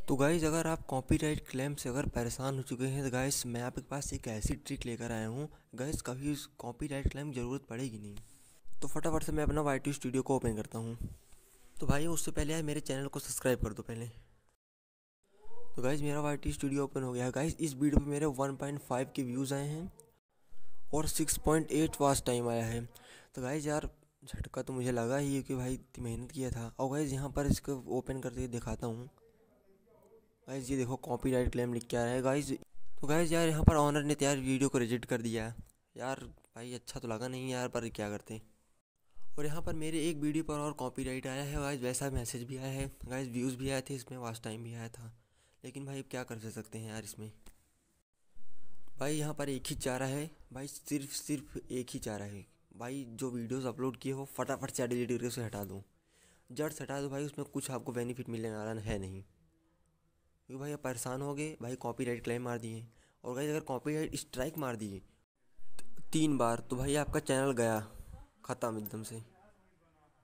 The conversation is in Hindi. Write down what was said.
तो गाइज़ अगर आप कॉपीराइट क्लेम से अगर परेशान हो चुके हैं तो गाइज़ मैं आपके पास एक ऐसी ट्रिक लेकर आया हूँ। गाइज़ कभी उस कॉपीराइट क्लेम की ज़रूरत पड़ेगी नहीं। तो फटाफट से मैं अपना वाई स्टूडियो को ओपन करता हूँ। तो भाई उससे पहले यार मेरे चैनल को सब्सक्राइब कर दो पहले। तो गाइज़ मेरा वाई स्टूडियो ओपन हो गया है। गाइज़ इस वीडियो पे मेरे 1.5 के व्यूज़ आए हैं और 6.8 वॉच टाइम आया है। तो गाइज़ यार झटका तो मुझे लगा ही कि भाई इतनी मेहनत किया था। और गाइज़ यहाँ पर इसको ओपन करके दिखाता हूँ। गाइज़ ये देखो कॉपीराइट क्लेम लिख के आ रहा है गाइज़। तो गाइज़ यार यहाँ पर ऑनर ने तो यार वीडियो को रिजेक्ट कर दिया यार। भाई अच्छा तो लगा नहीं यार, पर क्या करते। और यहाँ पर मेरे एक वीडियो पर और कॉपीराइट आया है गाइज़, वैसा मैसेज भी आया है गाइज़, व्यूज़ भी आए थे इसमें, वॉच टाइम भी आया था। लेकिन भाई अब क्या कर सकते हैं यार इसमें। भाई यहाँ पर एक ही चारा है भाई, सिर्फ एक ही चारा है भाई। जो वीडियोस अपलोड किए हो फटाफट से डिलीट करके उसे हटा दो, जड़ से हटा दो भाई। उसमें कुछ आपको बेनिफिट मिलने वाला है नहीं, क्योंकि भाई आप परेशान हो गए भाई, कॉपीराइट क्लेम मार दिए। और भाई अगर कॉपीराइट स्ट्राइक मार दिए 3 बार तो भाई आपका चैनल गया ख़त्म एकदम से।